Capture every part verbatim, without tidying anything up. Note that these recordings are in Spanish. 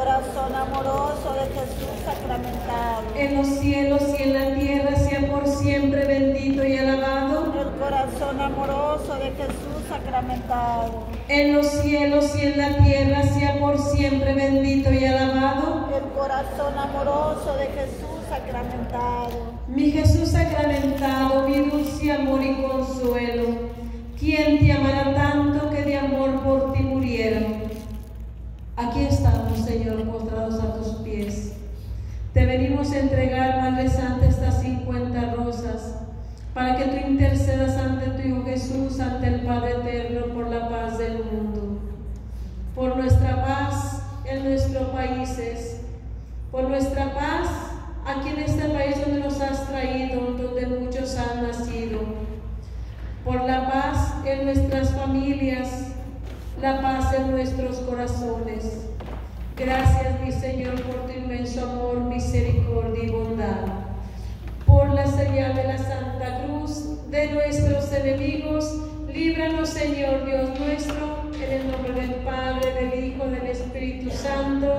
corazón amoroso de Jesús sacramentado. En los cielos y en la tierra sea por siempre bendito y alabado. El corazón amoroso de Jesús sacramentado. En los cielos y en la tierra sea por siempre bendito y alabado. El corazón amoroso de Jesús sacramentado. Mi Jesús sacramentado, mi dulce amor y consuelo, ¿quién te amará tanto que de amor por ti murieron? Aquí estamos, Señor, postrados a tus pies. Te venimos a entregar, Madre Santa, estas cincuenta rosas, para que tú intercedas ante tu Hijo Jesús, ante el Padre Eterno, por la paz del mundo, por nuestra paz en nuestros países, por nuestra paz aquí en este país donde nos has traído, donde muchos han nacido, por la paz en nuestras familias, la paz en nuestros corazones. Gracias, mi Señor, por tu inmenso amor, misericordia y bondad. Por la señal de la Santa Cruz de nuestros enemigos, líbranos, Señor Dios nuestro, en el nombre del Padre, del Hijo, del Espíritu Santo.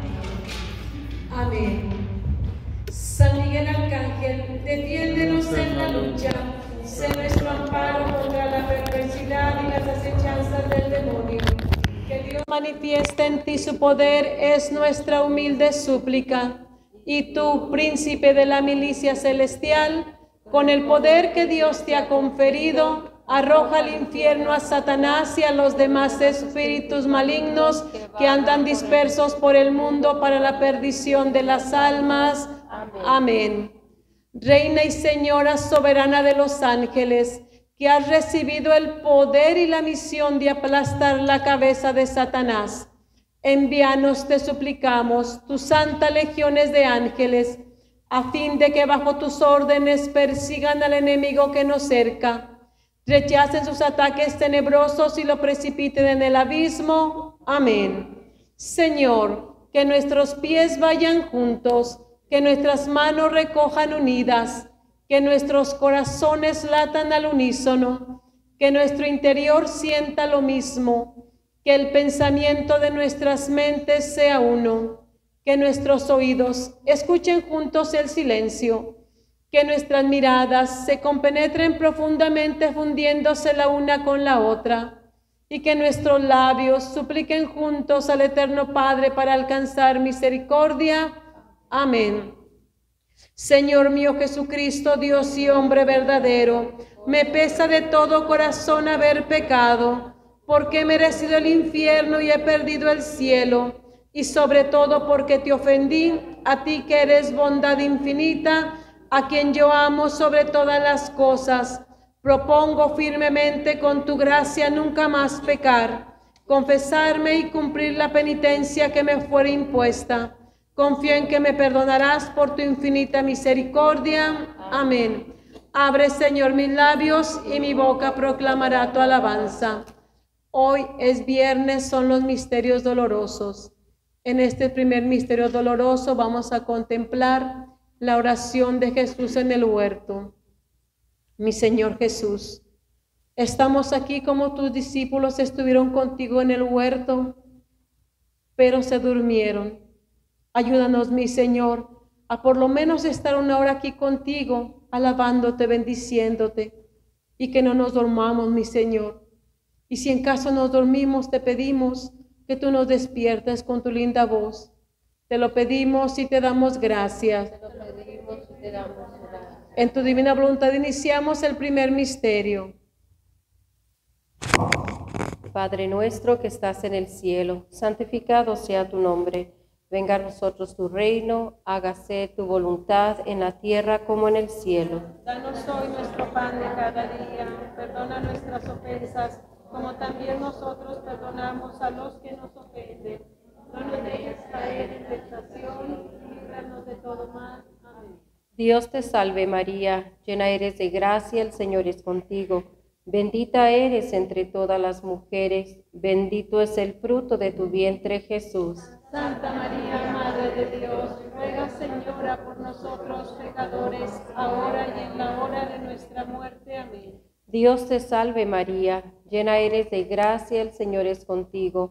Amén. San Miguel Arcángel, defiéndenos en la lucha, sé nuestro amparo contra la perversidad y las acechanzas del demonio. Que Dios manifieste en ti su poder es nuestra humilde súplica. Y tú, príncipe de la milicia celestial, con el poder que Dios te ha conferido, arroja al infierno a Satanás y a los demás espíritus malignos que andan dispersos por el mundo para la perdición de las almas. Amén. Reina y Señora soberana de los ángeles, que has recibido el poder y la misión de aplastar la cabeza de Satanás, envíanos, te suplicamos, tus santas legiones de ángeles, a fin de que bajo tus órdenes persigan al enemigo que nos cerca, rechacen sus ataques tenebrosos y lo precipiten en el abismo. Amén. Señor, que nuestros pies vayan juntos, que nuestras manos recojan unidas, que nuestros corazones latan al unísono, que nuestro interior sienta lo mismo, que el pensamiento de nuestras mentes sea uno, que nuestros oídos escuchen juntos el silencio, que nuestras miradas se compenetren profundamente fundiéndose la una con la otra, y que nuestros labios supliquen juntos al Eterno Padre para alcanzar misericordia. Amén. Señor mío Jesucristo, Dios y hombre verdadero, me pesa de todo corazón haber pecado, porque he merecido el infierno y he perdido el cielo, y sobre todo porque te ofendí, a ti que eres bondad infinita, a quien yo amo sobre todas las cosas. Propongo firmemente con tu gracia nunca más pecar, confesarme y cumplir la penitencia que me fuera impuesta. Confío en que me perdonarás por tu infinita misericordia. Amén. Abre, Señor, mis labios y mi boca proclamará tu alabanza. Hoy es viernes, son los misterios dolorosos. En este primer misterio doloroso vamos a contemplar la oración de Jesús en el huerto. Mi Señor Jesús, estamos aquí como tus discípulos estuvieron contigo en el huerto, pero se durmieron. Ayúdanos, mi Señor, a por lo menos estar una hora aquí contigo, alabándote, bendiciéndote, y que no nos dormamos, mi Señor. Y si en caso nos dormimos, te pedimos que tú nos despiertes con tu linda voz. Te lo pedimos y te damos gracias. Te lo pedimos y te damos gracias. En tu divina voluntad iniciamos el primer misterio. Padre nuestro que estás en el cielo, santificado sea tu nombre. Venga a nosotros tu reino, hágase tu voluntad en la tierra como en el cielo. Danos hoy nuestro pan de cada día, perdona nuestras ofensas, como también nosotros perdonamos a los que nos ofenden. No nos dejes caer en tentación, líbranos de todo mal. Amén. Dios te salve María, llena eres de gracia, el Señor es contigo. Bendita eres entre todas las mujeres, bendito es el fruto de tu vientre Jesús. Santa María, Madre de Dios, ruega, Señora, por nosotros pecadores, ahora y en la hora de nuestra muerte. Amén. Dios te salve María, llena eres de gracia, el Señor es contigo.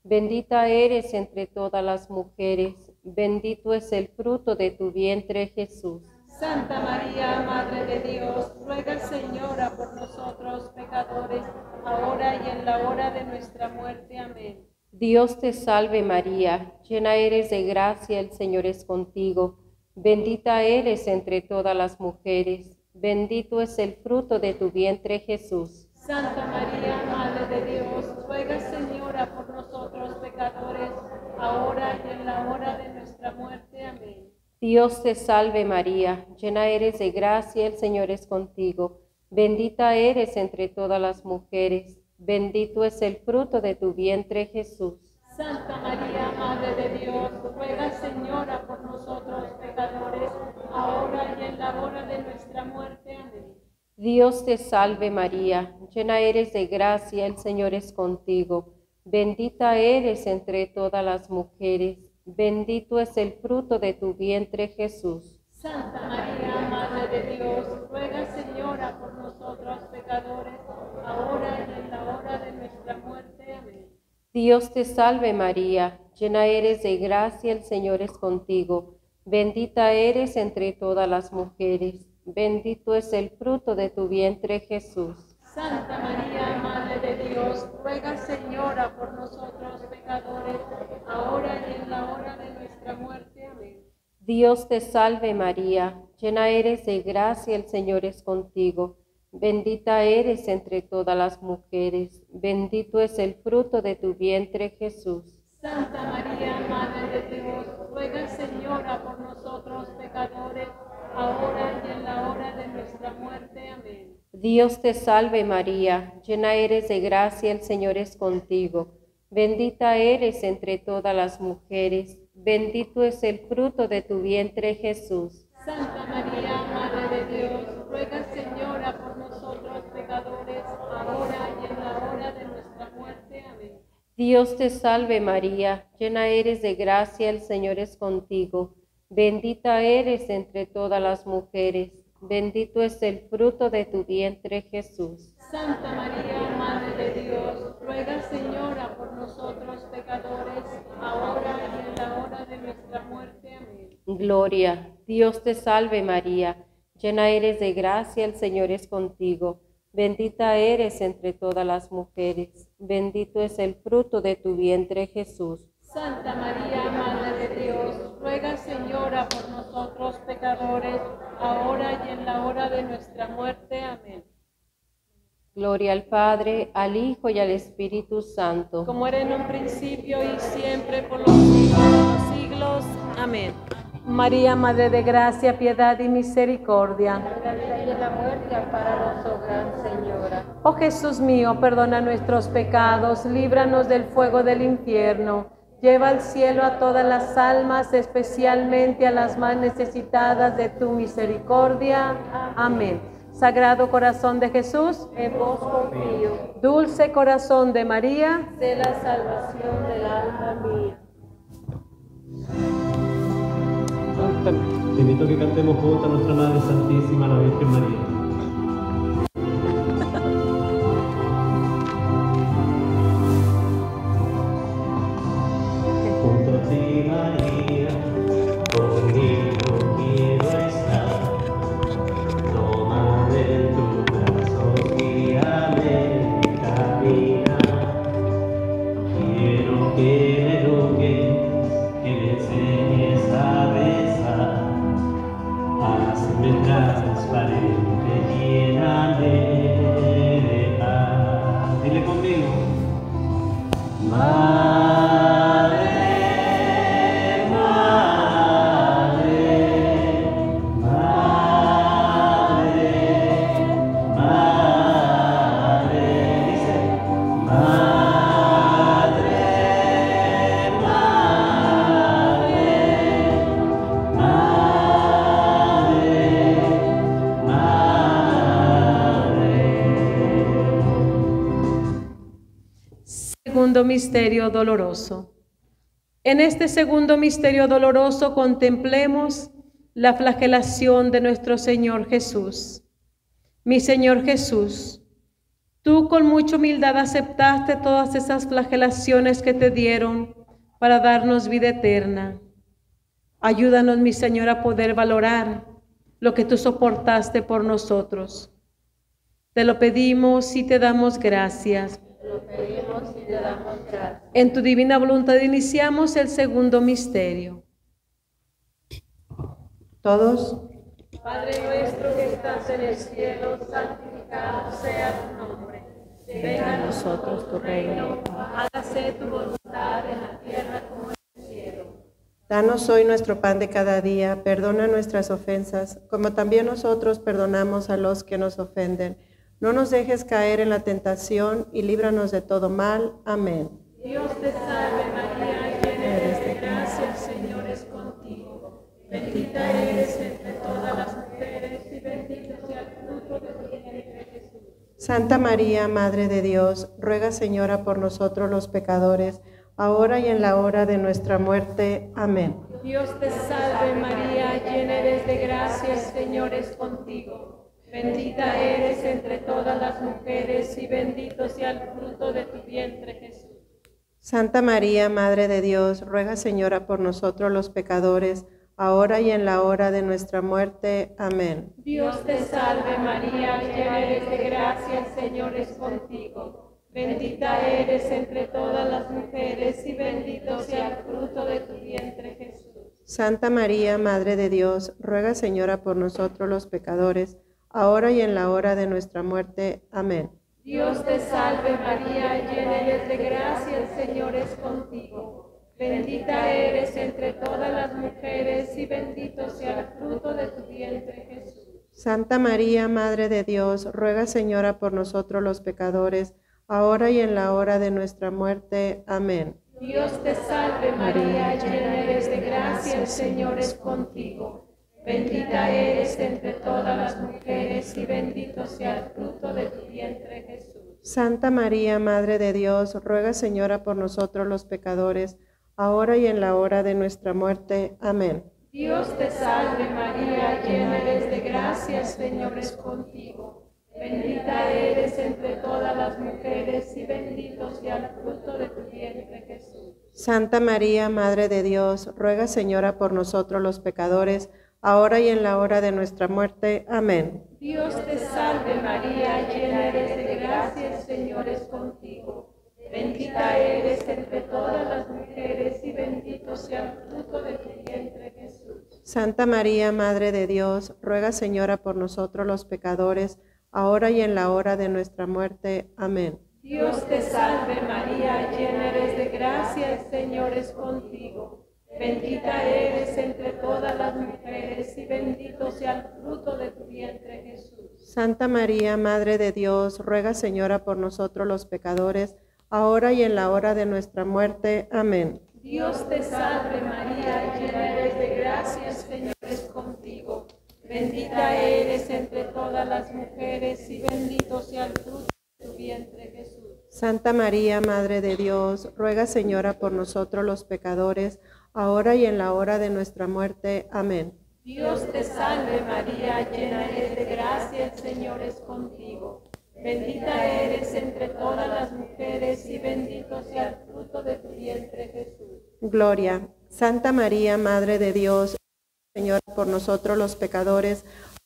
Bendita eres entre todas las mujeres, bendito es el fruto de tu vientre, Jesús. Santa María, Madre de Dios, ruega, Señora, por nosotros pecadores, ahora y en la hora de nuestra muerte. Amén. Dios te salve María, llena eres de gracia, el Señor es contigo. Bendita eres entre todas las mujeres, bendito es el fruto de tu vientre, Jesús. Santa María, Madre de Dios, ruega, Señora, por nosotros pecadores, ahora y en la hora de nuestra muerte. Amén. Dios te salve María, llena eres de gracia, el Señor es contigo. Bendita eres entre todas las mujeres, bendito es el fruto de tu vientre, Jesús. Santa María, Madre de Dios, ruega, Señora, por nosotros pecadores, ahora y en la hora de nuestra muerte. Amén. Dios te salve María, llena eres de gracia, el Señor es contigo. Bendita eres entre todas las mujeres, bendito es el fruto de tu vientre, Jesús. Santa María, Madre de Dios, ruega, Señora, por nosotros pecadores, ahora y en la hora de nuestra muerte. Amén. Dios te salve María, llena eres de gracia, el Señor es contigo. Bendita eres entre todas las mujeres, bendito es el fruto de tu vientre, Jesús. Santa María, Madre de Dios, ruega, Señora, por nosotros pecadores, ahora y en la hora de nuestra muerte. Amén. Dios te salve María, llena eres de gracia, el Señor es contigo. Bendita eres entre todas las mujeres, bendito es el fruto de tu vientre, Jesús. Santa María, Madre de Dios, ruega, Señora, por nosotros pecadores, ahora y en la hora de nuestra muerte. Amén. Dios te salve María, llena eres de gracia, el Señor es contigo. Bendita eres entre todas las mujeres, bendito es el fruto de tu vientre, Jesús. Santa María, Madre de Dios, ruega, Señora, por nosotros pecadores, ahora y en la hora de nuestra muerte. Amén. Dios te salve María, llena eres de gracia, el Señor es contigo. Bendita eres entre todas las mujeres, bendito es el fruto de tu vientre, Jesús. Santa María, Madre de Dios, ruega, Señora, por nosotros pecadores, ahora y en la hora de nuestra muerte. Amén. Gloria, Dios te salve María, llena eres de gracia, el Señor es contigo. Bendita eres entre todas las mujeres, bendito es el fruto de tu vientre, Jesús. Santa María, Madre de Dios, ruega, Señora, por nosotros pecadores, ahora y en la hora de nuestra muerte. Amén. Gloria al Padre, al Hijo y al Espíritu Santo. Como era en un principio y siempre, por los siglos de los siglos. Amén. María, Madre de gracia, piedad y misericordia. En la vida y en la muerte, ampáranos, oh Gran Señora. Oh Jesús mío, perdona nuestros pecados, líbranos del fuego del infierno. Lleva al cielo a todas las almas, especialmente a las más necesitadas de tu misericordia. Amén. Sagrado corazón de Jesús, En vos confío, dulce corazón de María, sé la salvación del alma mía. Te invito a que cantemos juntos a nuestra Madre Santísima, la Virgen María. Junto a ti, María, conmigo quiero estar. Tómame en tu brazo, guíame mi caminar. Quiero que me eduques, que me enseñes a besar. Hazme transparente, lléname de paz. Dile conmigo. Madre, madre, madre, madre, dice, madre, madre, madre, madre. segundo misterio doloroso. En este segundo misterio doloroso contemplemos la flagelación de nuestro Señor Jesús. Mi Señor Jesús, Tú con mucha humildad aceptaste todas esas flagelaciones que te dieron para darnos vida eterna. Ayúdanos, mi Señor, a poder valorar lo que tú soportaste por nosotros. Te lo pedimos y te damos gracias. Te lo pedimos y te damos gracias. En tu divina voluntad iniciamos el segundo misterio. Todos. Padre nuestro que estás en el cielo, santificado sea tu nombre. Venga a nosotros tu reino. Hágase tu voluntad en la tierra como en el cielo. Danos hoy nuestro pan de cada día, perdona nuestras ofensas, como también nosotros perdonamos a los que nos ofenden. No nos dejes caer en la tentación y líbranos de todo mal. Amén. Dios te salve María, llena eres de gracia, el Señor es contigo. Bendita eres entre todas las mujeres y bendito sea el fruto de tu vientre Jesús. Santa María, Madre de Dios, ruega, Señora, por nosotros los pecadores, ahora y en la hora de nuestra muerte. Amén. Dios te salve María, llena eres de gracia, el Señor es contigo. Bendita eres entre todas las mujeres y bendito sea el fruto de tu vientre Jesús. Santa María, Madre de Dios, ruega, Señora, por nosotros los pecadores, ahora y en la hora de nuestra muerte. Amén. Dios te salve María, llena eres de gracia, el Señor es contigo. Bendita eres entre todas las mujeres y bendito sea el fruto de tu vientre Jesús. Santa María, Madre de Dios, ruega, Señora, por nosotros los pecadores, ahora y en la hora de nuestra muerte. Amén. Dios te salve María, llena eres de gracia, el Señor es contigo. Bendita eres entre todas las mujeres y bendito sea el fruto de tu vientre Jesús. Santa María, Madre de Dios, ruega, Señora, por nosotros los pecadores, ahora y en la hora de nuestra muerte. Amén. Dios te salve María, llena eres de gracia, el Señor es contigo. Bendita eres entre todas las mujeres y bendito sea el fruto de tu vientre Jesús. Santa María, Madre de Dios, ruega, Señora, por nosotros los pecadores, ahora y en la hora de nuestra muerte. Amén. Dios te salve María, llena eres de gracia, el Señor es contigo. Bendita eres entre todas las mujeres y bendito sea el fruto de tu vientre Jesús. Santa María, Madre de Dios, ruega, Señora, por nosotros los pecadores, ahora y en la hora de nuestra muerte. Amén. Dios te salve María, llena eres de gracia, el Señor es contigo. Bendita eres entre todas las mujeres y bendito sea el fruto de tu vientre Jesús. Santa María, Madre de Dios, ruega, Señora, por nosotros los pecadores, ahora y en la hora de nuestra muerte. Amén. Dios te salve María, llena eres de gracia, el Señor es contigo. Bendita eres entre todas las mujeres y bendito sea el fruto de tu vientre Jesús. Santa María, Madre de Dios, ruega, Señora, por nosotros los pecadores, ahora y en la hora de nuestra muerte. Amén. Dios te salve María, llena eres de gracia, el Señor es contigo. Bendita eres entre todas las mujeres y bendito sea el fruto de tu vientre Jesús. Santa María, Madre de Dios, ruega, Señora, por nosotros los pecadores, ahora y en la hora de nuestra muerte. Amén. Dios te salve María, llena eres de gracia, el Señor es contigo. Bendita eres entre todas las mujeres y bendito sea el fruto de tu vientre Jesús. Gloria. Santa María, Madre de Dios, Señora, por nosotros los pecadores,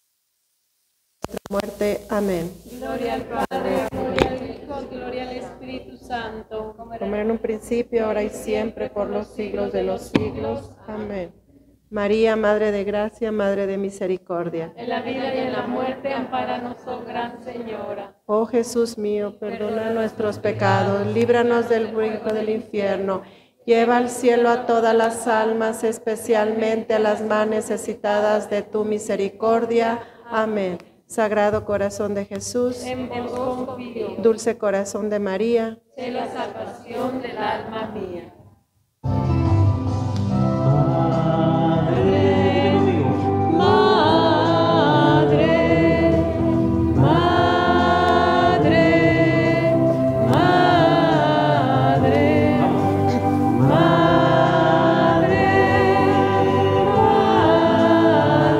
nuestra muerte. Amén. Gloria al Padre, gloria al Hijo, gloria al Espíritu Santo. Como era en un principio, ahora y siempre, por los siglos de los siglos. Amén. María, Madre de Gracia, Madre de Misericordia. En la vida y en la muerte, ampáranos, oh Gran Señora. Oh Jesús mío, perdona nuestros pecados, líbranos del fuego del infierno, lleva al cielo a todas las almas, especialmente a las más necesitadas de tu misericordia. Amén. Sagrado Corazón de Jesús, En vos confío, Dulce Corazón de María, sé la salvación del alma mía.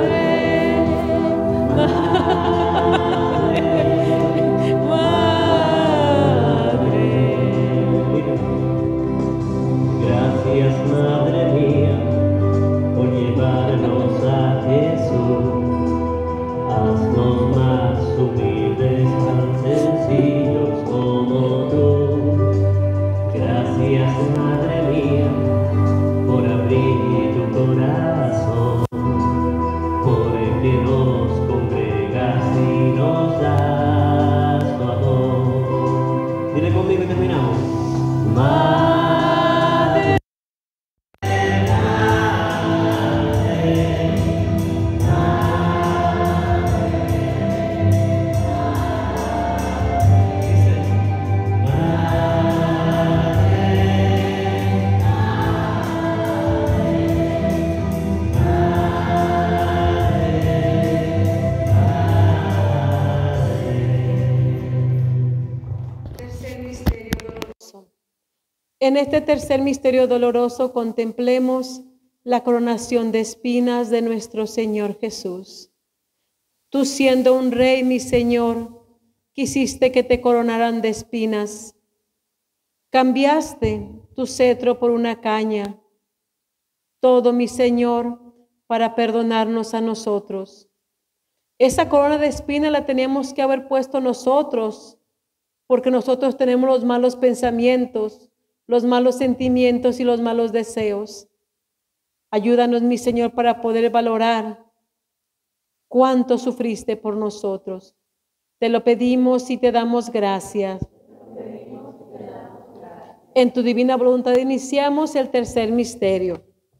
Madre, En este tercer misterio doloroso contemplemos la coronación de espinas de nuestro Señor Jesús. Tú, siendo un rey, mi Señor, quisiste que te coronaran de espinas. Cambiaste tu cetro por una caña. Todo, mi Señor, para perdonarnos a nosotros. Esa corona de espinas la teníamos que haber puesto nosotros, porque nosotros tenemos los malos pensamientos, los malos sentimientos y los malos deseos. Ayúdanos, mi Señor, para poder valorar cuánto sufriste por nosotros. Te lo pedimos y te damos gracias. En tu divina voluntad iniciamos el tercer misterio.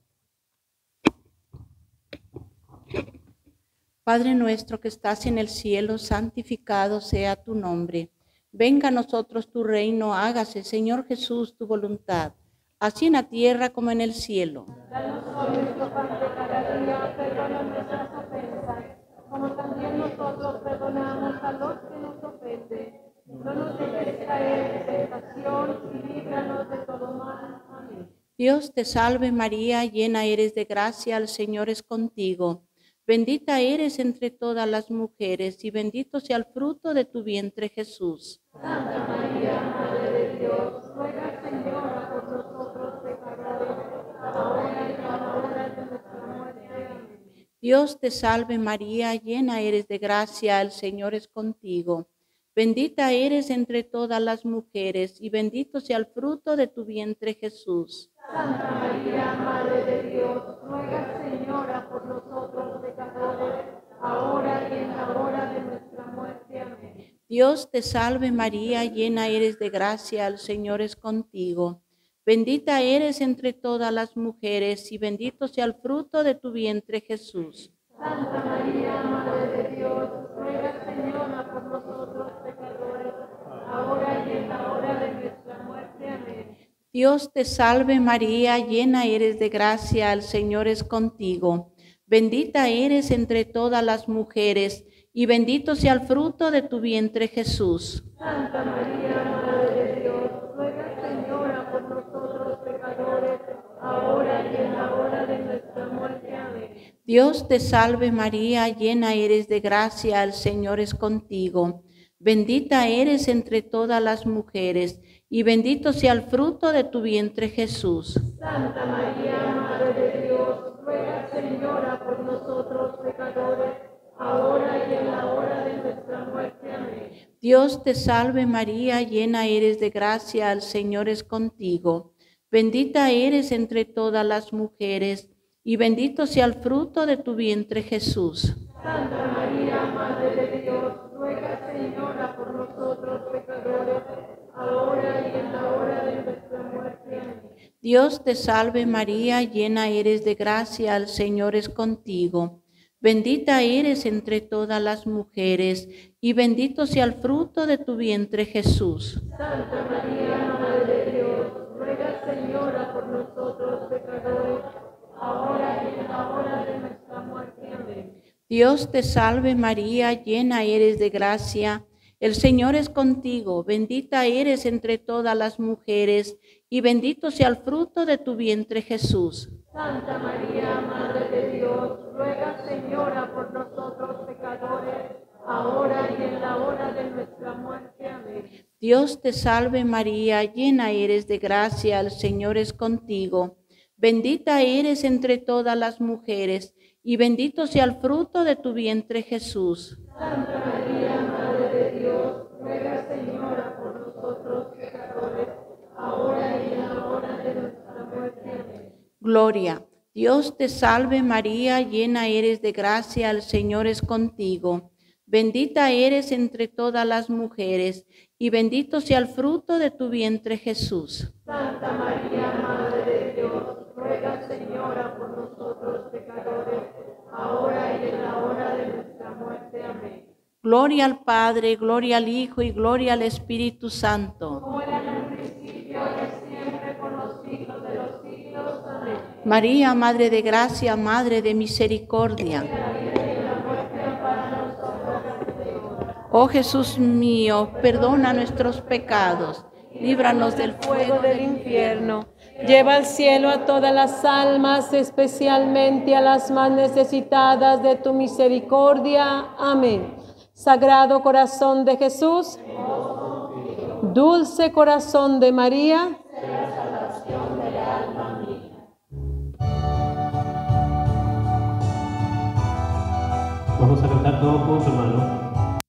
Padre nuestro que estás en el cielo, santificado sea tu nombre. Venga a nosotros tu reino, hágase, Señor Jesús, tu voluntad, así en la tierra como en el cielo. Danos hoy nuestro pan de cada día, perdona nuestras ofensas, como también nosotros perdonamos a los que nos ofenden. No nos dejes caer en tentación y líbranos de todo mal. Amén. Dios te salve María, llena eres de gracia, el Señor es contigo. Bendita eres entre todas las mujeres y bendito sea el fruto de tu vientre Jesús. Santa María, Madre de Dios, ruega, Señora, por nosotros pecadores, ahora y en la hora de nuestra muerte. Amén. Dios te salve María, llena eres de gracia, el Señor es contigo. Bendita eres entre todas las mujeres y bendito sea el fruto de tu vientre Jesús. Santa María, Madre de Dios, ruega, Señora, por nosotros pecadores, ahora y en la hora de nuestra muerte. Amén. Dios te salve María, llena eres de gracia, el Señor es contigo. Bendita eres entre todas las mujeres y bendito sea el fruto de tu vientre Jesús. Santa María, Madre de Dios, ruega, Señora, por nosotros pecadores, ahora y en la hora de nuestra muerte. Amén. Dios te salve María, llena eres de gracia, el Señor es contigo. Bendita eres entre todas las mujeres y bendito sea el fruto de tu vientre Jesús. Santa María, Madre de Dios, ruega, Señora, por nosotros pecadores, ahora y en la hora de nuestra muerte. Amén. Dios te salve María, llena eres de gracia, el Señor es contigo. Bendita eres entre todas las mujeres y bendito sea el fruto de tu vientre Jesús. Santa María, Madre de Dios, ruega, Señora, por nosotros pecadores, ahora y en la hora de nuestra muerte. Amén. Dios te salve María, llena eres de gracia, el Señor es contigo. Bendita eres entre todas las mujeres y bendito sea el fruto de tu vientre Jesús. Santa María, Madre de Dios, ruega, Señora, por nosotros pecadores, ahora y en la hora de nuestra muerte. Amén. Dios te salve María, llena eres de gracia, el Señor es contigo. Bendita eres entre todas las mujeres y bendito sea el fruto de tu vientre Jesús. Santa María, Madre de Dios, ruega, Señora, por nosotros pecadores, ahora y en la hora de nuestra muerte. Amén. Dios te salve María, llena eres de gracia, el Señor es contigo. Bendita eres entre todas las mujeres y bendito sea el fruto de tu vientre Jesús. Santa María, Madre de Dios, ruega, Señora, por nosotros pecadores, ahora y en la hora de nuestra muerte. Amén. Dios te salve María, llena eres de gracia, el Señor es contigo. Bendita eres entre todas las mujeres y bendito sea el fruto de tu vientre Jesús. Santa María, Madre de Dios, ruega, Señora, por nosotros pecadores, ahora y en la hora de nuestra muerte. Amén. Gloria. Dios te salve María, llena eres de gracia, el Señor es contigo. Bendita eres entre todas las mujeres y bendito sea el fruto de tu vientre Jesús. Santa María, Madre de Dios, ruega, Señora, por nosotros pecadores, ahora y en la hora de nuestra muerte. Amén. Gloria al Padre, gloria al Hijo y gloria al Espíritu Santo. Como era en un principio, ahora y siempre, por los siglos de los siglos. Amén. María, Madre de gracia, Madre de misericordia. Oh Jesús mío, perdona nuestros pecados, líbranos del fuego del infierno. Lleva al cielo a todas las almas, especialmente a las más necesitadas de tu misericordia. Amén. Sagrado corazón de Jesús, dulce corazón de María, Vamos a cantar todos juntos, hermano.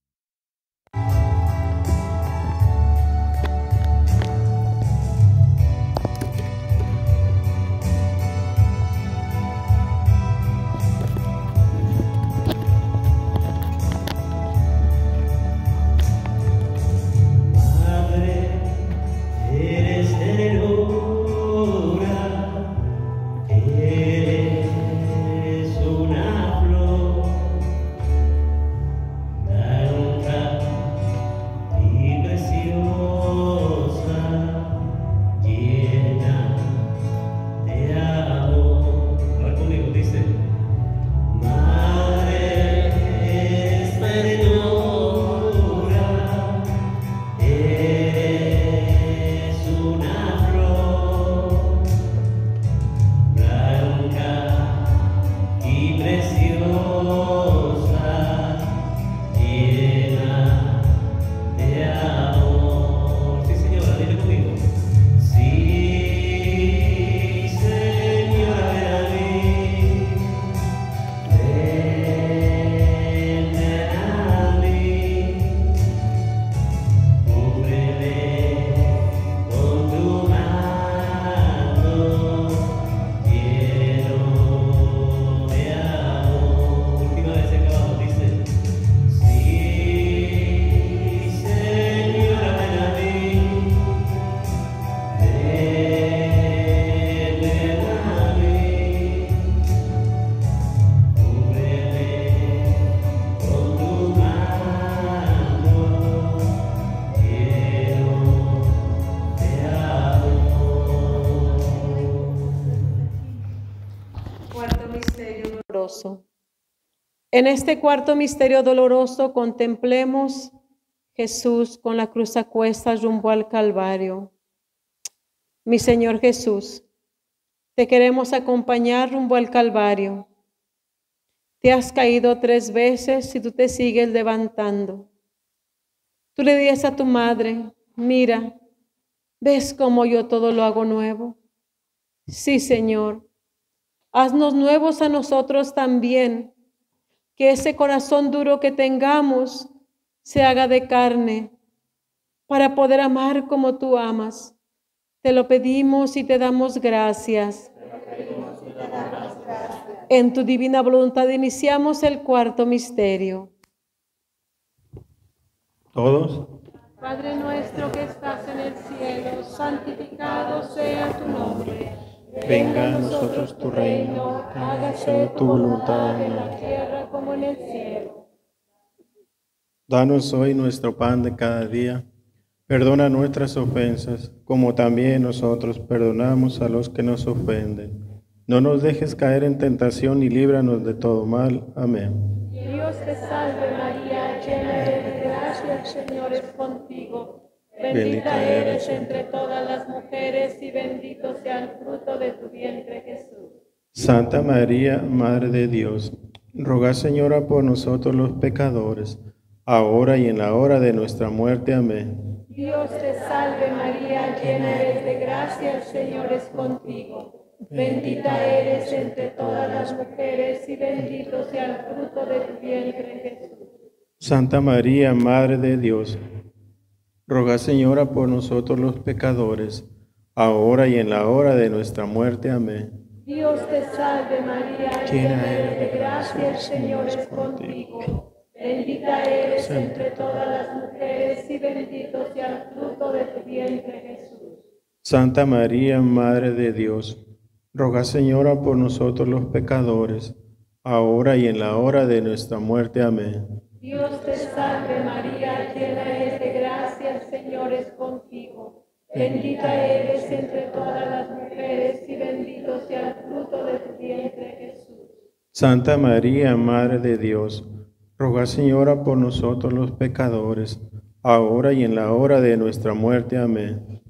En este cuarto misterio doloroso contemplemos Jesús con la cruz a cuestas rumbo al Calvario. Mi Señor Jesús, te queremos acompañar rumbo al Calvario. Te has caído tres veces y tú te sigues levantando. Tú le dices a tu madre, mira, ¿ves cómo yo todo lo hago nuevo? Sí, Señor, haznos nuevos a nosotros también, que ese corazón duro que tengamos se haga de carne, para poder amar como tú amas. Te lo pedimos y te damos gracias. En tu divina voluntad iniciamos el cuarto misterio. ¿Todos? Padre nuestro que estás en el cielo, santificado sea tu nombre. Venga a nosotros tu reino, hágase tu voluntad en la tierra como en el cielo. Danos hoy nuestro pan de cada día. Perdona nuestras ofensas, como también nosotros perdonamos a los que nos ofenden. No nos dejes caer en tentación y líbranos de todo mal. Amén. Dios te salve María, llena eres de gracia, el Señor es contigo. Bendita eres entre todas las mujeres y bendito sea el fruto de tu vientre, Jesús. Santa María, Madre de Dios, ruega, Señora, por nosotros los pecadores, ahora y en la hora de nuestra muerte. Amén. Dios te salve María, llena eres de gracia, el Señor es contigo. Bendita eres entre todas las mujeres y bendito sea el fruto de tu vientre, Jesús. Santa María, Madre de Dios, ruega, Señora, por nosotros los pecadores, ahora y en la hora de nuestra muerte. Amén. Dios te salve María, llena eres de gracia, el Señor es contigo. Bendita eres entre todas las mujeres y bendito sea el fruto de tu vientre, Jesús. Santa María, Madre de Dios, ruega, Señora, por nosotros los pecadores, ahora y en la hora de nuestra muerte. Amén. Dios te salve María, llena eres de gracia, el Señor es contigo. Bendita eres entre todas las mujeres y bendito sea el fruto de tu vientre, Jesús. Santa María, Madre de Dios, ruega, Señora, por nosotros los pecadores, ahora y en la hora de nuestra muerte. Amén.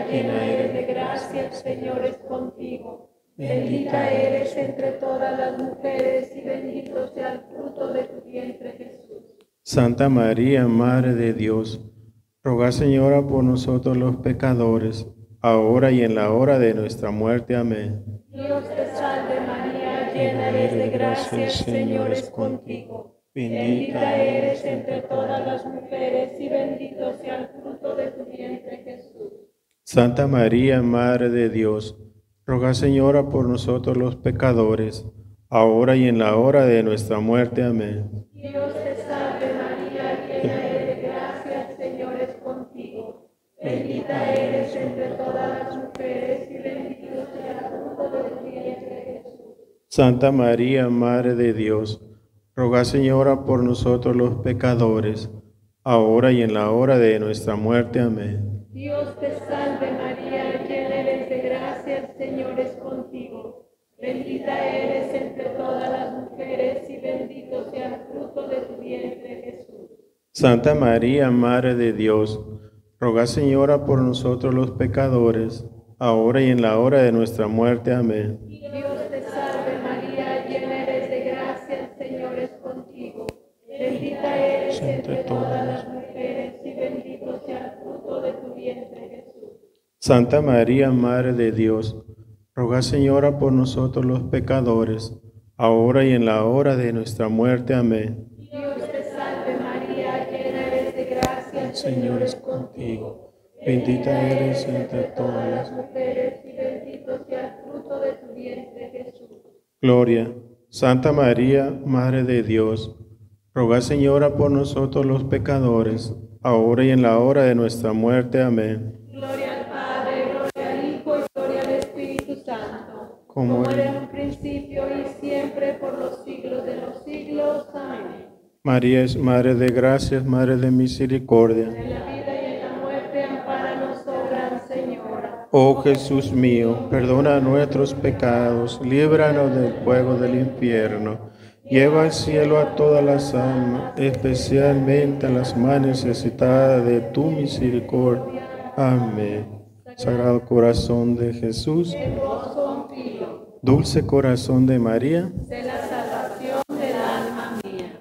llena eres de gracia, el Señor es contigo. Bendita eres entre todas las mujeres y bendito sea el fruto de tu vientre, Jesús. Santa María, Madre de Dios, ruega, Señora, por nosotros los pecadores, ahora y en la hora de nuestra muerte. Amén. Dios te salve María, llena eres de gracia, el Señor es contigo. Bendita eres entre todas las mujeres y bendito sea el fruto de tu vientre, Jesús. Santa María, Madre de Dios, ruega, Señora, por nosotros los pecadores, ahora y en la hora de nuestra muerte. Amén. Dios te salve María, llena eres de gracia, el Señor es contigo. Bendita eres entre todas las mujeres y bendito sea el fruto de tu vientre, Jesús. Santa María, Madre de Dios, ruega, Señora, por nosotros los pecadores, ahora y en la hora de nuestra muerte. Amén. Dios te salve María, llena eres de gracia, el Señor es contigo. Bendita eres entre todas las mujeres y bendito sea el fruto de tu vientre, Jesús. Santa María, Madre de Dios, ruega, Señora, por nosotros los pecadores, ahora y en la hora de nuestra muerte. Amén. Dios te salve María, llena eres de gracia, el Señor es contigo. Bendita eres entre todas las mujeres y bendito sea el fruto de tu vientre, Jesús. Santa María, Madre de Dios, ruega, Señora, por nosotros los pecadores, ahora y en la hora de nuestra muerte. Amén. Dios te salve María, llena eres de gracia, el Señor es contigo. Bendita eres entre todas las mujeres y bendito sea el fruto de tu vientre, Jesús. Gloria. Santa María, Madre de Dios, ruega, Señora, por nosotros los pecadores, ahora y en la hora de nuestra muerte. Amén. Gloria al Padre, gloria al Hijo y gloria al Espíritu Santo, Como como era- era en un principio y siempre por los siglos de los siglos. Amén. María es Madre de gracias, Madre de misericordia. En la vida y en la muerte, ampáranos, oh Gran Señora. Oh Jesús mío, perdona nuestros pecados, líbranos del fuego del infierno, lleva al cielo a todas las almas, especialmente a las más necesitadas de tu misericordia. Amén. Sagrado corazón de Jesús, Gozo confío, dulce corazón de María, de la salvación del alma mía.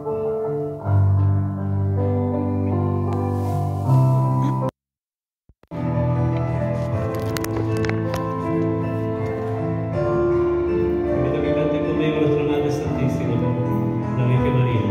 Invito a que cante conmigo nuestra Madre Santísima, la Virgen María.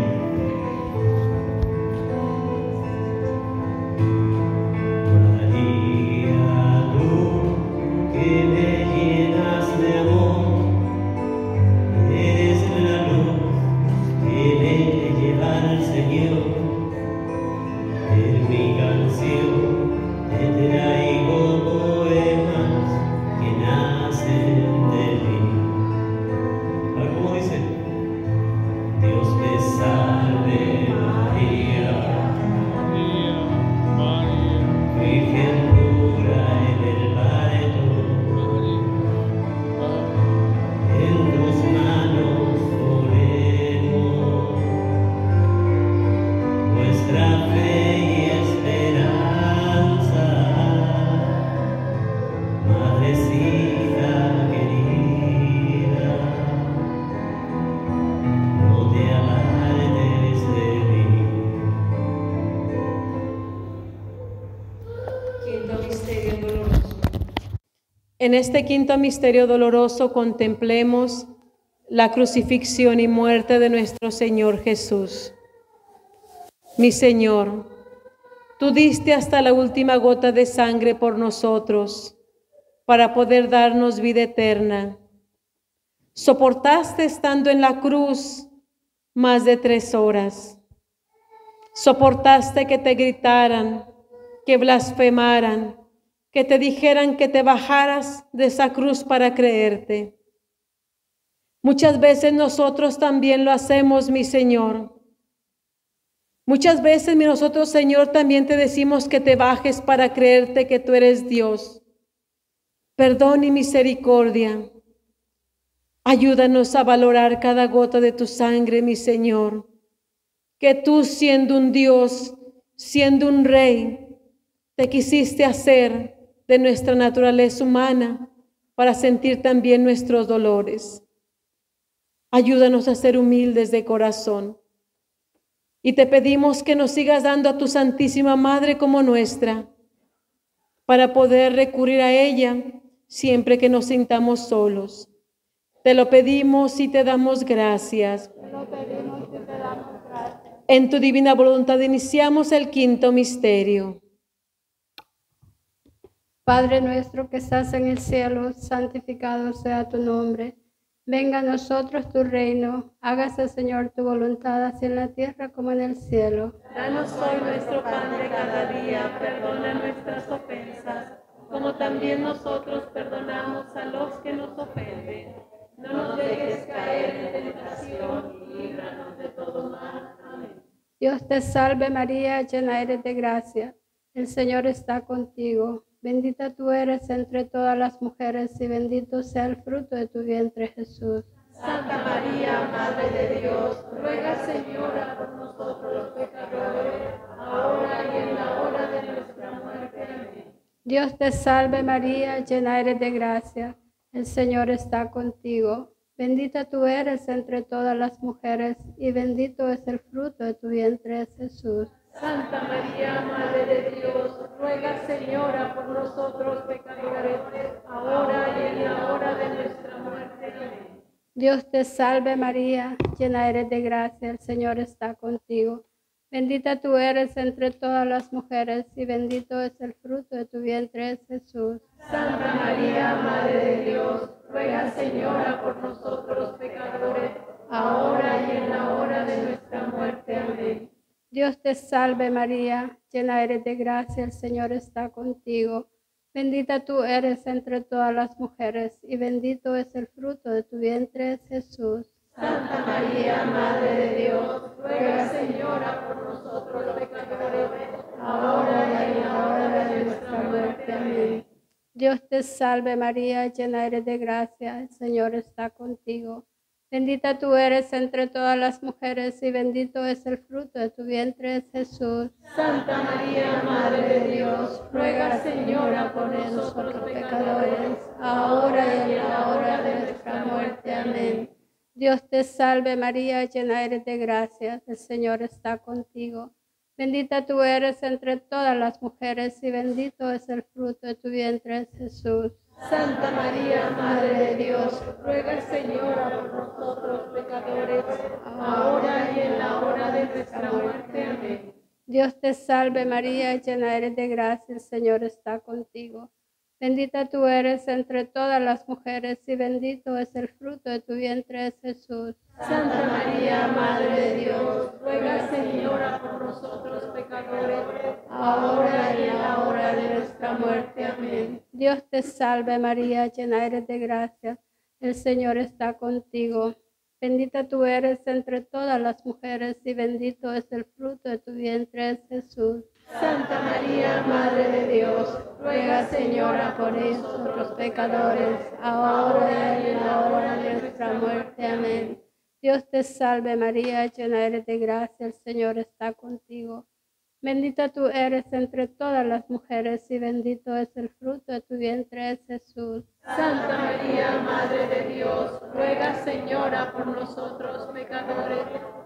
María, tú que me llenas de amor, eres la luz que me lleva al Señor. En mi canción te traigo poemas que nacen de mí. A ver cómo dice: Dios te salve María, Virgen pura en el parto, en tus manos ponemos nuestra fe y esperanza, Madrecita querida, no te apartes de mí. Quinto misterio doloroso. En este quinto misterio doloroso contemplemos la crucifixión y muerte de nuestro Señor Jesús. Mi Señor, tú diste hasta la última gota de sangre por nosotros para poder darnos vida eterna. Soportaste estando en la cruz más de tres horas. Soportaste que te gritaran, que blasfemaran, que te dijeran que te bajaras de esa cruz para creerte. Muchas veces nosotros también lo hacemos, mi Señor. Muchas veces nosotros, Señor, también te decimos que te bajes para creerte que tú eres Dios. Perdón y misericordia. Ayúdanos a valorar cada gota de tu sangre, mi Señor. Que tú, siendo un Dios, siendo un Rey, te quisiste hacer de nuestra naturaleza humana para sentir también nuestros dolores. Ayúdanos a ser humildes de corazón. Y te pedimos que nos sigas dando a tu Santísima Madre como nuestra, para poder recurrir a ella siempre que nos sintamos solos. Te lo pedimos y te damos gracias. Te lo pedimos y te damos gracias. En tu divina voluntad iniciamos el quinto misterio. Padre nuestro que estás en el cielo, santificado sea tu nombre. Venga a nosotros tu reino. Hágase, Señor, tu voluntad, así en la tierra como en el cielo. Danos hoy nuestro pan de cada día. Perdona nuestras ofensas, como también nosotros perdonamos a los que nos ofenden. No nos dejes caer en tentación y líbranos de todo mal. Amén. Dios te salve María, llena eres de gracia. El Señor está contigo. Bendita tú eres entre todas las mujeres y bendito sea el fruto de tu vientre, Jesús. Santa María, Madre de Dios, ruega, Señora, por nosotros los pecadores, ahora y en la hora de nuestra muerte. Amén. Dios te salve María, llena eres de gracia. El Señor está contigo. Bendita tú eres entre todas las mujeres y bendito es el fruto de tu vientre, Jesús. Santa María, Madre de Dios, ruega, Señora, por nosotros pecadores, ahora y en la hora de nuestra muerte. Amén. Dios te salve María, llena eres de gracia, el Señor está contigo. Bendita tú eres entre todas las mujeres y bendito es el fruto de tu vientre, Jesús. Santa María, Madre de Dios, ruega, Señora, por nosotros pecadores, ahora y en la hora de nuestra muerte. Amén. Dios te salve María, llena eres de gracia, el Señor está contigo. Bendita tú eres entre todas las mujeres y bendito es el fruto de tu vientre, Jesús. Santa María, Madre de Dios, ruega, Señora, por nosotros los pecadores, ahora y en la hora de nuestra muerte. Amén. Dios te salve María, llena eres de gracia, el Señor está contigo. Bendita tú eres entre todas las mujeres y bendito es el fruto de tu vientre, Jesús. Santa María, Madre de Dios, ruega, Señora, por nosotros los pecadores, ahora y en la hora de nuestra muerte. Amén. Dios te salve María, llena eres de gracia, el Señor está contigo. Bendita tú eres entre todas las mujeres y bendito es el fruto de tu vientre, Jesús. Santa María, Madre de Dios, ruega, Señora, por nosotros pecadores, ahora y en la hora de nuestra muerte. Amén. Dios te salve María, llena eres de gracia, el Señor está contigo. Bendita tú eres entre todas las mujeres y bendito es el fruto de tu vientre, Jesús. Santa María, Madre de Dios, ruega, Señora, por nosotros pecadores, ahora y en la hora de nuestra muerte. Amén. Dios te salve María, llena eres de gracia, el Señor está contigo. Bendita tú eres entre todas las mujeres y bendito es el fruto de tu vientre, Jesús. Santa María, Madre de Dios, ruega, Señora, por nosotros pecadores, ahora y en la hora de nuestra muerte. Amén. Dios te salve María, llena eres de gracia, el Señor está contigo. Bendita tú eres entre todas las mujeres y bendito es el fruto de tu vientre, Jesús. Santa María, Madre de Dios, ruega, Señora, por nosotros pecadores,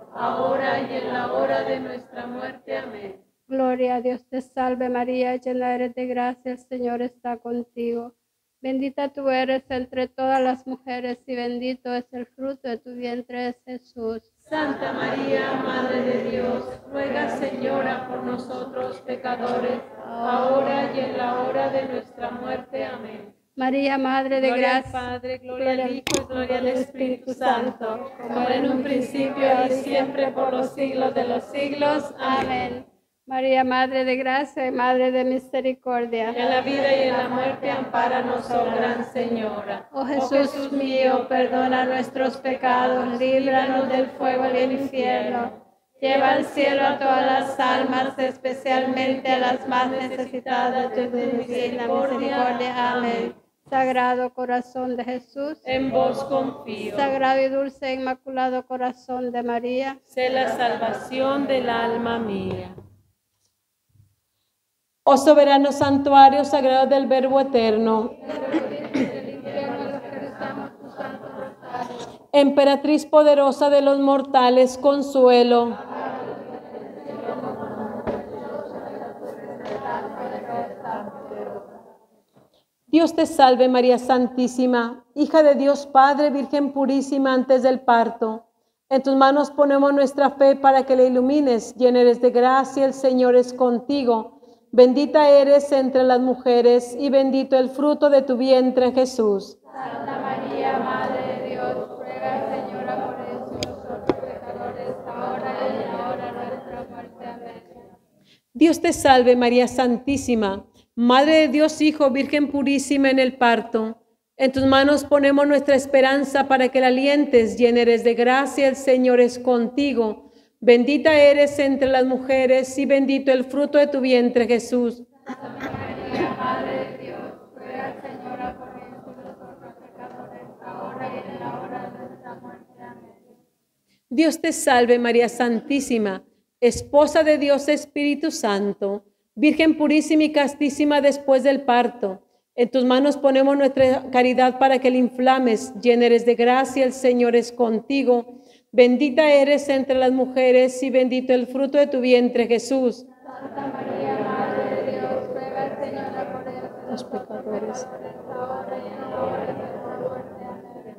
ahora y en la hora de nuestra muerte. Amén. Gloria a Dios, te salve María, llena eres de gracia, el Señor está contigo. Bendita tú eres entre todas las mujeres y bendito es el fruto de tu vientre, Jesús. Santa María, Madre de Dios, ruega, Señora, por nosotros pecadores, ahora y en la hora de nuestra muerte. Amén. María, Madre de Gloria al gracia, Padre, gloria al Hijo y gloria al Espíritu Santo, como en un principio y siempre por los siglos de los siglos. Amén. María, Madre de gracia y Madre de misericordia. En la vida y en la muerte, ampáranos, oh Gran Señora. Oh Oh Jesús, Jesús mío, perdona nuestros pecados, líbranos del fuego del infierno. Lleva al cielo a todas las almas, especialmente a las más necesitadas de tu misericordia. Amén. Sagrado Corazón de Jesús, En vos confío. Sagrado y dulce e inmaculado Corazón de María, Sé la salvación del alma mía. Oh soberano santuario sagrado del Verbo eterno. Emperatriz poderosa de los mortales, consuelo. Dios te salve María Santísima, hija de Dios Padre, Virgen purísima antes del parto. En tus manos ponemos nuestra fe para que la ilumines, llena eres de gracia, el Señor es contigo. Bendita eres entre las mujeres y bendito el fruto de tu vientre, Jesús. Santa María, Madre de Dios, ruega, Señora, por nosotros pecadores, ahora y en la hora de nuestra muerte. Amén. Dios te salve María Santísima, Madre de Dios Hijo, Virgen purísima en el parto. En tus manos ponemos nuestra esperanza para que la alientes, llena eres de gracia, el Señor es contigo. Bendita eres entre las mujeres y bendito el fruto de tu vientre, Jesús. Santa María, Madre de Dios, ruega, Señora, por nosotros pecadores, ahora y en la hora de nuestra muerte. Amén. Dios te salve María Santísima, Esposa de Dios Espíritu Santo, Virgen purísima y castísima después del parto. En tus manos ponemos nuestra caridad para que la inflames, llena eres de gracia, el Señor es contigo. Bendita eres entre las mujeres y bendito el fruto de tu vientre, Jesús. Santa María, Madre de Dios, ruega, Señora, por Los pecadores. ahora y en la hora de nuestra muerte. Amén.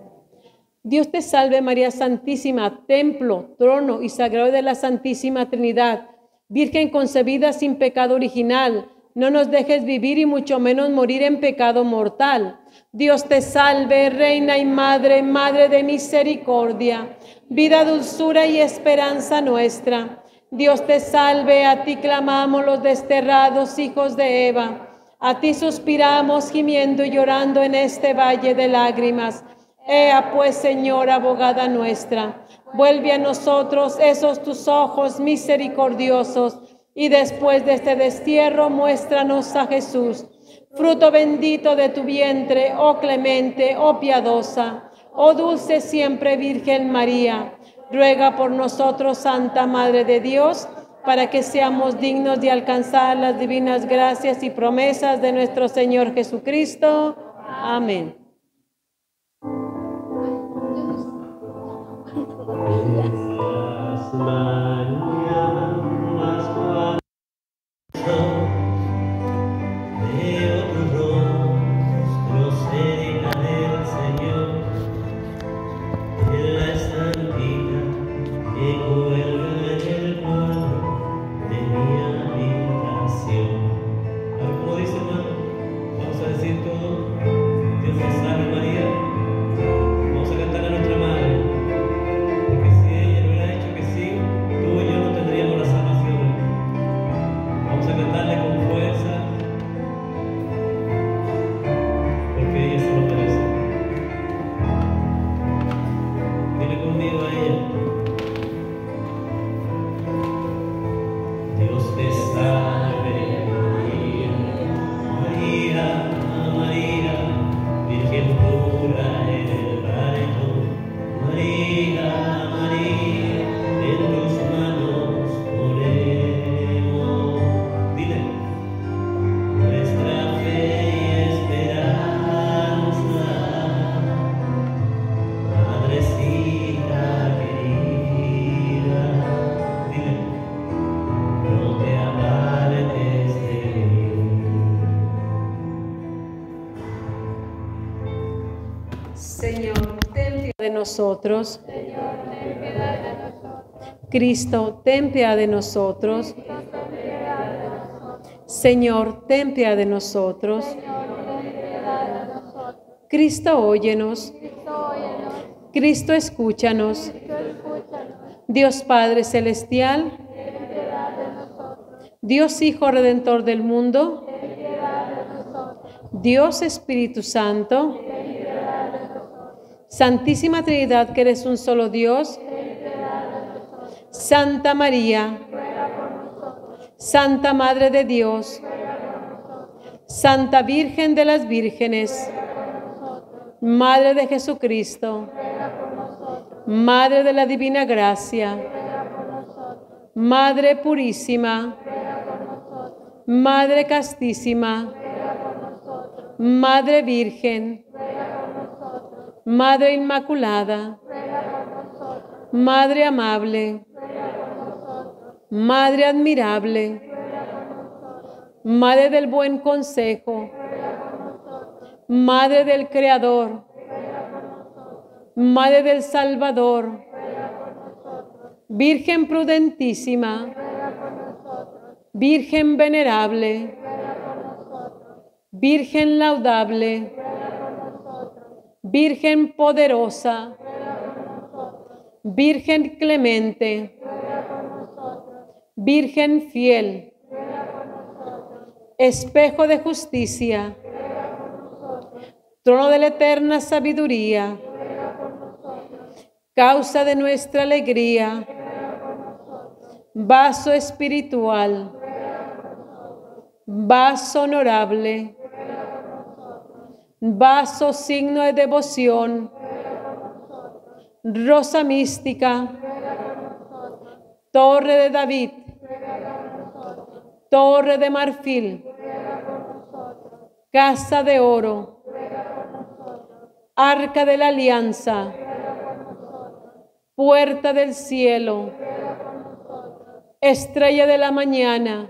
Dios te salve María Santísima, templo, trono y sagrado de la Santísima Trinidad, Virgen concebida sin pecado original. No nos dejes vivir y mucho menos morir en pecado mortal. Dios te salve, Reina y Madre, Madre de misericordia, vida, dulzura y esperanza nuestra. Dios te salve, a ti clamamos los desterrados hijos de Eva. A ti suspiramos gimiendo y llorando en este valle de lágrimas. Ea pues, Señora, abogada nuestra, vuelve a nosotros esos tus ojos misericordiosos, y después de este destierro muéstranos a Jesús, fruto bendito de tu vientre, oh clemente, oh piadosa, oh dulce siempre Virgen María. Ruega por nosotros, Santa Madre de Dios, para que seamos dignos de alcanzar las divinas gracias y promesas de nuestro Señor Jesucristo. Amén. Las mañanas cuando veo tu rostro cerca del Señor, en la estampita que cuelga en el cuadro de mi habitación. A ver cómo dice, hermano, vamos a decir todo. Dios te salve María. Vamos a cantar a nuestra madre. Porque si ella no hubiera dicho que sí, tú y yo no tendríamos la salvación. Vamos a cantarle con fuerza, porque ella se lo merece. Dile conmigo a ella. Dios te salve, María, María, María, Virgen pura en el parto. María, María, en tus manos ponemos, dile, nuestra fe y esperanza, madrecita querida, dile, no te apartes de mí. Señor, ten piedad de nosotros. Cristo, ten piedad de nosotros. Señor, ten piedad de nosotros. Cristo, óyenos. Cristo, escúchanos. Dios Padre Celestial, Dios Hijo Redentor del mundo, Dios Espíritu Santo, Santísima Trinidad, que eres un solo Dios, Santa María, Santa Madre de Dios, Santa Virgen de las Vírgenes, Madre de Jesucristo, Madre de la Divina Gracia, Madre Purísima, Madre castísima, Madre Virgen, Madre Inmaculada, Madre amable, Madre admirable, Madre del buen consejo, Madre del Creador, Madre del Salvador, Virgen prudentísima, Virgen venerable, Virgen laudable, Virgen poderosa, Virgen clemente, Virgen fiel, espejo de justicia, trono de la eterna sabiduría, causa de nuestra alegría, vaso espiritual, vaso honorable, vaso signo de devoción, rosa mística, torre de David, torre de marfil, casa de oro, arca de la alianza, puerta del cielo, estrella de la mañana,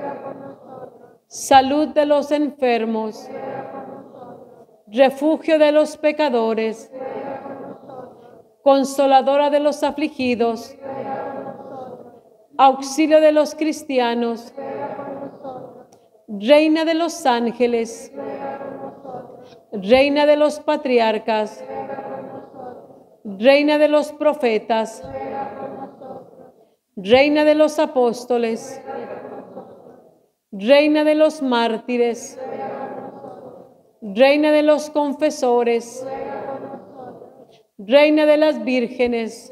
salud de los enfermos, refugio de los pecadores, consoladora de los afligidos, auxilio de los cristianos, reina de los ángeles, reina de los patriarcas, reina de los profetas, reina de los apóstoles, reina de los mártires, reina de los confesores, reina de las vírgenes,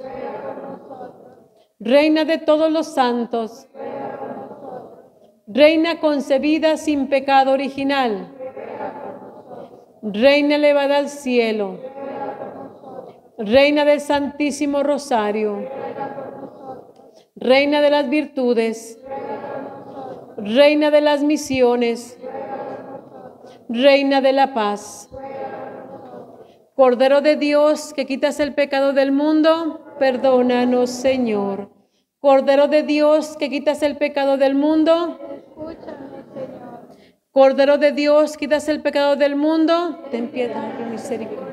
reina de todos los santos, reina concebida sin pecado original, reina elevada al cielo, reina del Santísimo Rosario, reina de las virtudes, reina de las misiones, reina de la paz. Cordero de Dios, que quitas el pecado del mundo, perdónanos, Señor. Cordero de Dios, que quitas el pecado del mundo, Escúchame, Señor. Cordero de Dios, quitas el pecado del mundo, ten piedad y misericordia.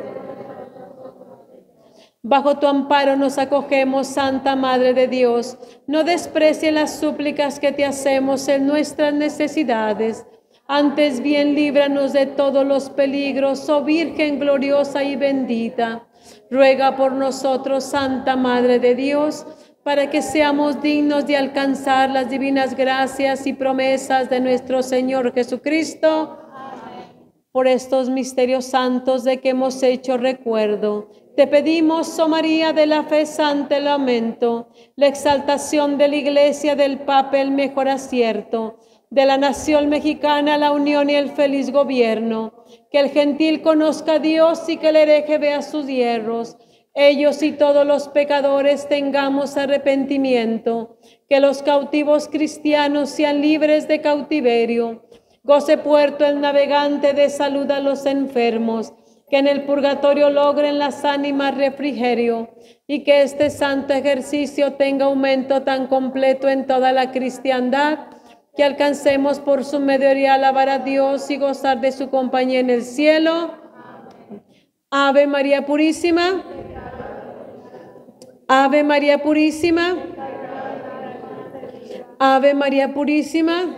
Bajo tu amparo nos acogemos, Santa Madre de Dios. No desprecie las súplicas que te hacemos en nuestras necesidades. Antes bien, líbranos de todos los peligros, oh Virgen gloriosa y bendita. Ruega por nosotros, Santa Madre de Dios, para que seamos dignos de alcanzar las divinas gracias y promesas de nuestro Señor Jesucristo. Por estos misterios santos de que hemos hecho recuerdo, te pedimos, oh María de la fe santa, el aumento, la exaltación de la Iglesia, del Papa, el mejor acierto, de la nación mexicana, la unión y el feliz gobierno, que el gentil conozca a Dios y que el hereje vea sus hierros. Ellos y todos los pecadores tengamos arrepentimiento, que los cautivos cristianos sean libres de cautiverio. Goce puerto el navegante de salud a los enfermos, que en el purgatorio logren las ánimas refrigerio, y que este santo ejercicio tenga aumento tan completo en toda la cristiandad, que alcancemos por su mediodía alabar a Dios y gozar de su compañía en el cielo. Ave María Purísima. Ave María Purísima. Ave María Purísima.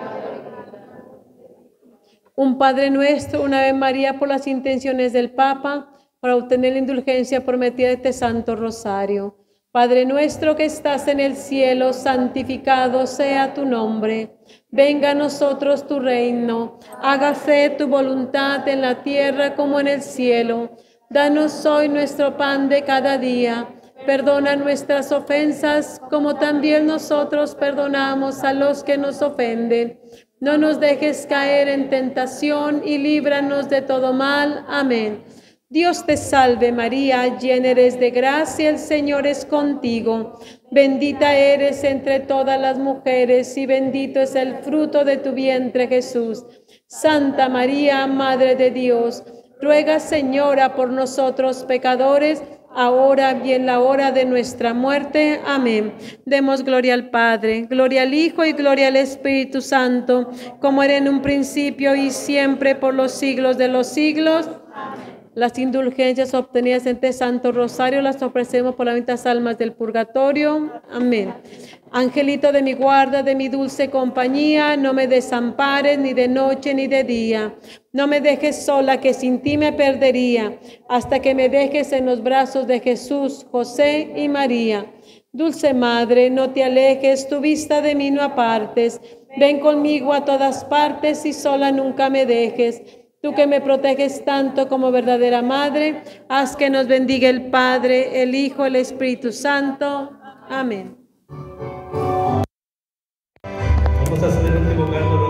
Un Padre Nuestro, una Ave María por las intenciones del Papa, para obtener la indulgencia prometida de este Santo Rosario. Padre nuestro que estás en el cielo, santificado sea tu nombre. Venga a nosotros tu reino. Hágase tu voluntad en la tierra como en el cielo. Danos hoy nuestro pan de cada día. Perdona nuestras ofensas, como también nosotros perdonamos a los que nos ofenden. No nos dejes caer en tentación y líbranos de todo mal. Amén. Dios te salve María, llena eres de gracia, el Señor es contigo. Bendita eres entre todas las mujeres y bendito es el fruto de tu vientre Jesús. Santa María, Madre de Dios, ruega Señora por nosotros pecadores, ahora y en la hora de nuestra muerte. Amén. Demos gloria al Padre, gloria al Hijo y gloria al Espíritu Santo, como era en un principio y siempre por los siglos de los siglos. Las indulgencias obtenidas en este Santo Rosario las ofrecemos por las benditas almas del purgatorio. Amén. Angelito de mi guarda, de mi dulce compañía, no me desampares ni de noche ni de día. No me dejes sola, que sin ti me perdería, hasta que me dejes en los brazos de Jesús, José y María. Dulce Madre, no te alejes, tu vista de mí no apartes. Ven conmigo a todas partes y sola nunca me dejes. Tú que me proteges tanto como verdadera Madre, haz que nos bendiga el Padre, el Hijo, el Espíritu Santo. Amén. Vamos a hacer el último canto.